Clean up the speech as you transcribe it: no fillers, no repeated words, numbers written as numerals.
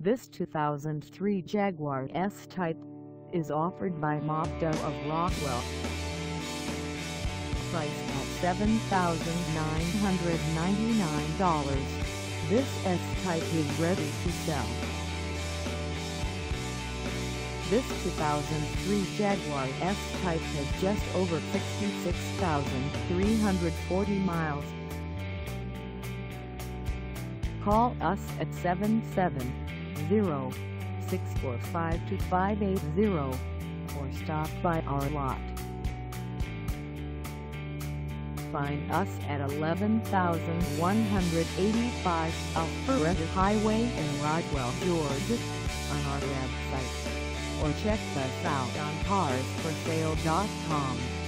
This 2003 Jaguar S-Type is offered by Mazda of Rockwell. Priced at $7,999, this S-Type is ready to sell. This 2003 Jaguar S-Type has just over 66,340 miles. Call us at 770-645-2580 or stop by our lot. Find us at 11,185 Alpharetta Highway in Rodwell, Georgia on our website, or check us out on carsforsale.com.